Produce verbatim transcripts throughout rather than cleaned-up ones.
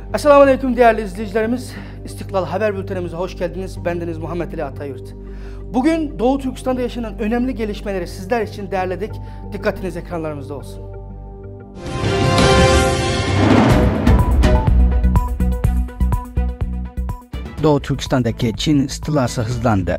Esselamu değerli izleyicilerimiz. İstiklal Haber Bültenimize hoş geldiniz. Bendeniz Muhammed Ali Atayurt. Bugün Doğu Türkistan'da yaşanan önemli gelişmeleri sizler için derledik. Dikkatiniz ekranlarımızda olsun. Doğu Türkistan'daki Çin istilası hızlandı.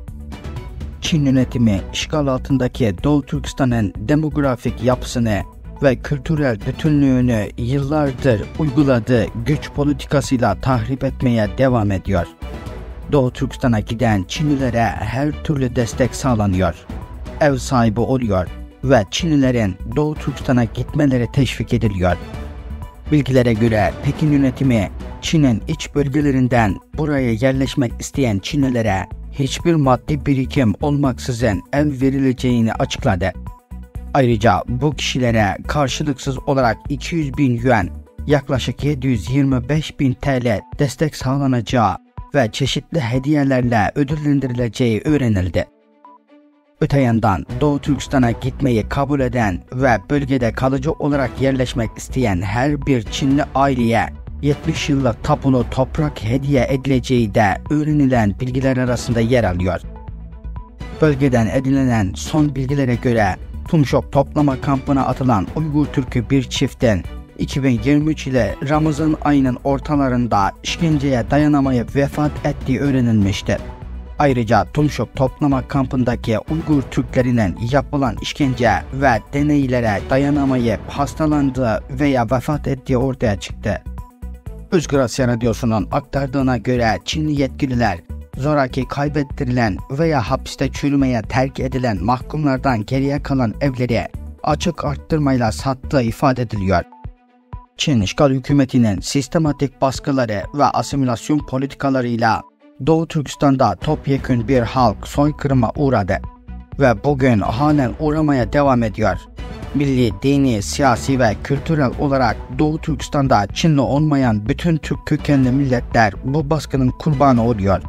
Çin yönetimi işgal altındaki Doğu Türkistan'ın demografik yapısını ve kültürel bütünlüğünü yıllardır uyguladığı güç politikasıyla tahrip etmeye devam ediyor. Doğu Türkistan'a giden Çinlilere her türlü destek sağlanıyor. Ev sahibi oluyor ve Çinlilerin Doğu Türkistan'a gitmeleri teşvik ediliyor. Bilgilere göre Pekin yönetimi Çin'in iç bölgelerinden buraya yerleşmek isteyen Çinlilere hiçbir maddi birikim olmaksızın ev verileceğini açıkladı. Ayrıca bu kişilere karşılıksız olarak iki yüz bin yuan, yaklaşık yedi yüz yirmi beş bin T L destek sağlanacağı ve çeşitli hediyelerle ödüllendirileceği öğrenildi. Öte yandan Doğu Türkistan'a gitmeyi kabul eden ve bölgede kalıcı olarak yerleşmek isteyen her bir Çinli aileye yetmiş yıllık tapulu toprak hediye edileceği de öğrenilen bilgiler arasında yer alıyor. Bölgeden edinilen son bilgilere göre Tumşok toplama kampına atılan Uygur Türk'ü bir çiftin iki bin yirmi üç ile Ramazan ayının ortalarında işkenceye dayanamayıp vefat ettiği öğrenilmişti. Ayrıca Tumşok toplama kampındaki Uygur Türklerinin yapılan işkence ve deneylere dayanamayıp hastalandığı veya vefat ettiği ortaya çıktı. Özgür Asya Radyosu'nun aktardığına göre Çinli yetkililer zoraki kaybettirilen veya hapiste çürümeye terk edilen mahkumlardan geriye kalan evleri açık arttırmayla sattığı ifade ediliyor. Çin işgal hükümetinin sistematik baskıları ve asimilasyon politikalarıyla Doğu Türkistan'da topyekün bir halk soykırıma uğradı ve bugün halen uğramaya devam ediyor. Milli, dini, siyasi ve kültürel olarak Doğu Türkistan'da Çinli olmayan bütün Türk kökenli milletler bu baskının kurbanı oluyor.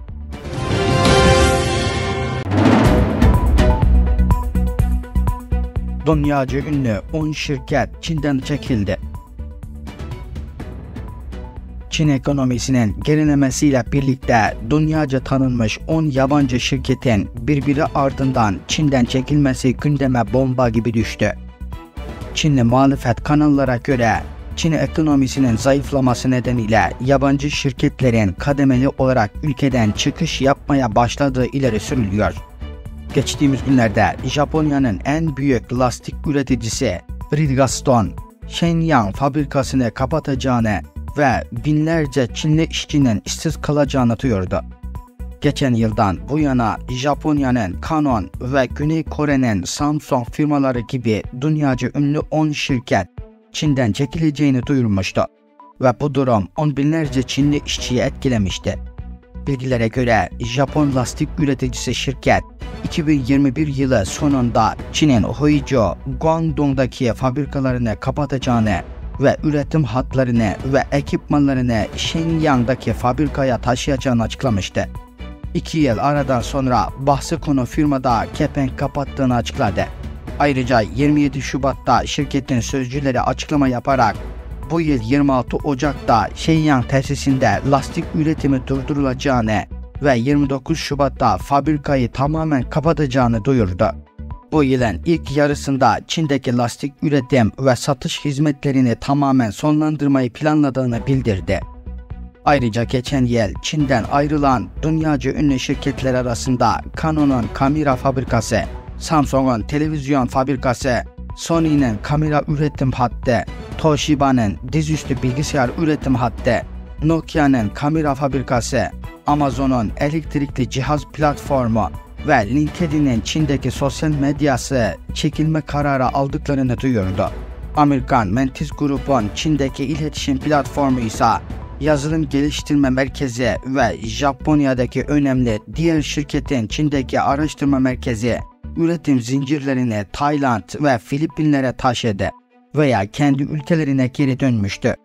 Dünyaca ünlü on şirket Çin'den çekildi. Çin ekonomisinin gerilemesiyle birlikte dünyaca tanınmış on yabancı şirketin birbiri ardından Çin'den çekilmesi gündeme bomba gibi düştü. Çinli muhalefet kanallara göre Çin ekonomisinin zayıflaması nedeniyle yabancı şirketlerin kademeli olarak ülkeden çıkış yapmaya başladığı ileri sürülüyor. Geçtiğimiz günlerde Japonya'nın en büyük lastik üreticisi Bridgestone, Shenyang fabrikasını kapatacağını ve binlerce Çinli işçinin işsiz kalacağını duyurdu. Geçen yıldan bu yana Japonya'nın Canon ve Güney Kore'nin Samsung firmaları gibi dünyaca ünlü on şirket Çin'den çekileceğini duyurmuştu ve bu durum on binlerce Çinli işçiyi etkilemişti. Bilgilere göre Japon lastik üreticisi şirket iki bin yirmi bir yılı sonunda Çin'in Huizhou, Guangdong'daki fabrikalarını kapatacağını ve üretim hatlarını ve ekipmanlarını Shenyang'daki fabrikaya taşıyacağını açıklamıştı. İki yıl aradan sonra bahsi konu firmada kepenk kapattığını açıkladı. Ayrıca yirmi yedi Şubat'ta şirketin sözcüleri açıklama yaparak bu yıl yirmi altı Ocak'ta Shenyang tesisinde lastik üretimi durdurulacağını ve yirmi dokuz Şubat'ta fabrikayı tamamen kapatacağını duyurdu. Bu yılın ilk yarısında Çin'deki lastik üretim ve satış hizmetlerini tamamen sonlandırmayı planladığını bildirdi. Ayrıca geçen yıl Çin'den ayrılan dünyaca ünlü şirketler arasında Canon'un kamera fabrikası, Samsung'un televizyon fabrikası, Sony'nin kamera üretim hattı, Toshiba'nın dizüstü bilgisayar üretim hattı, Nokia'nın kamera fabrikası, Amazon'un elektrikli cihaz platformu ve LinkedIn'in Çin'deki sosyal medyası çekilme kararı aldıklarını duyurdu. Amerikan Mentis Group'un Çin'deki iletişim platformu ise yazılım geliştirme merkezi ve Japonya'daki önemli diğer şirketin Çin'deki araştırma merkezi üretim zincirlerini Tayland ve Filipinlere taşıdı veya kendi ülkelerine geri dönmüştü.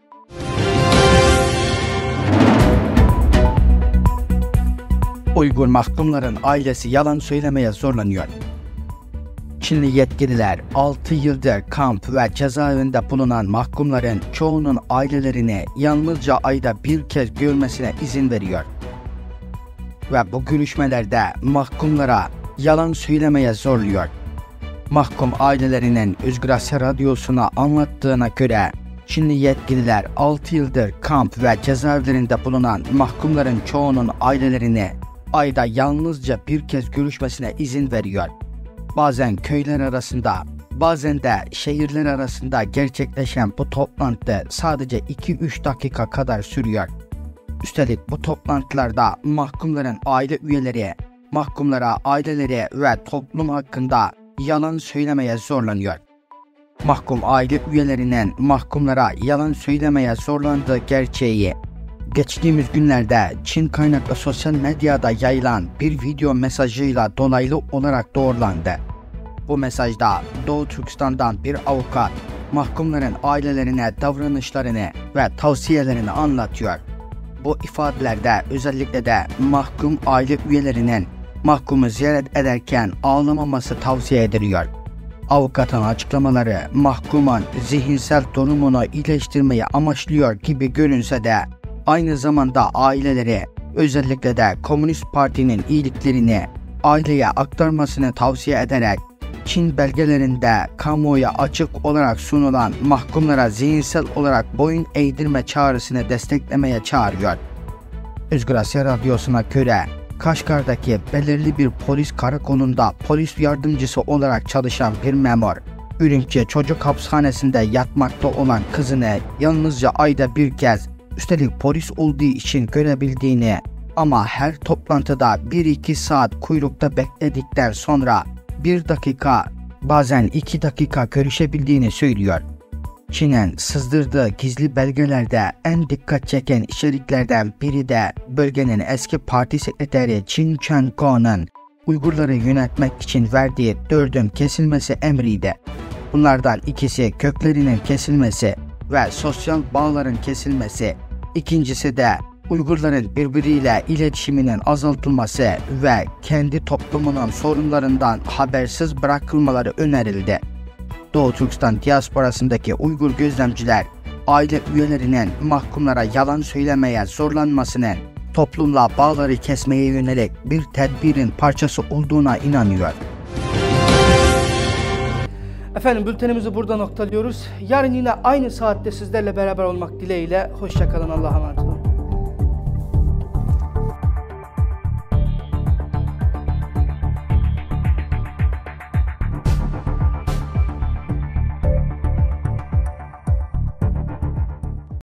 Uygur mahkumların ailesi yalan söylemeye zorlanıyor. Çinli yetkililer altı yıldır kamp ve cezaevinde bulunan mahkumların çoğunun ailelerini yalnızca ayda bir kez görmesine izin veriyor. Ve bu görüşmelerde mahkumlara yalan söylemeye zorluyor. Mahkum ailelerinin Özgür Asya Radyosu'na anlattığına göre Çinli yetkililer altı yıldır kamp ve cezaevlerinde bulunan mahkumların çoğunun ailelerini ayda yalnızca bir kez görüşmesine izin veriyor. Bazen köyler arasında, bazen de şehirler arasında gerçekleşen bu toplantı sadece iki üç dakika kadar sürüyor. Üstelik bu toplantılarda mahkumların aile üyeleri, mahkumlara aileleri ve toplum hakkında yalan söylemeye zorlanıyor. Mahkum aile üyelerinin mahkumlara yalan söylemeye zorlandığı gerçeği geçtiğimiz günlerde Çin kaynaklı sosyal medyada yayılan bir video mesajıyla dolaylı olarak doğrulandı. Bu mesajda Doğu Türkistan'dan bir avukat mahkumların ailelerine davranışlarını ve tavsiyelerini anlatıyor. Bu ifadelerde özellikle de mahkum aile üyelerinin mahkumu ziyaret ederken ağlamaması tavsiye ediliyor. Avukatın açıklamaları mahkumun zihinsel durumunu iyileştirmeyi amaçlıyor gibi görünse de aynı zamanda aileleri, özellikle de Komünist Parti'nin iyiliklerini aileye aktarmasını tavsiye ederek Çin belgelerinde kamuoya açık olarak sunulan mahkumlara zihinsel olarak boyun eğdirme çağrısını desteklemeye çağırıyor. Özgür Asya Radyosu'na göre Kaşgar'daki belirli bir polis karakolunda polis yardımcısı olarak çalışan bir memur, Ürümçi çocuk hapishanesinde yatmakta olan kızını yalnızca ayda bir kez, üstelik polis olduğu için görebildiğini ama her toplantıda bir iki saat kuyrukta bekledikten sonra bir dakika, bazen iki dakika görüşebildiğini söylüyor. Çin'in sızdırdığı gizli belgelerde en dikkat çeken içeriklerden biri de bölgenin eski parti sekreteri Qin Chen-kuo'nun Uygurları yönetmek için verdiği dördün kesilmesi emriydi. Bunlardan ikisi köklerinin kesilmesi ve sosyal bağların kesilmesi, ikincisi de Uygurların birbiriyle iletişiminin azaltılması ve kendi toplumunun sorunlarından habersiz bırakılmaları önerildi. Doğu Türkistan diasporasındaki Uygur gözlemciler, aile üyelerinin mahkumlara yalan söylemeye zorlanmasının toplumla bağları kesmeye yönelik bir tedbirin parçası olduğuna inanıyor. Efendim, bültenimizi burada noktalıyoruz. Yarın yine aynı saatte sizlerle beraber olmak dileğiyle. Hoşça kalın, Allah'a emanet olun.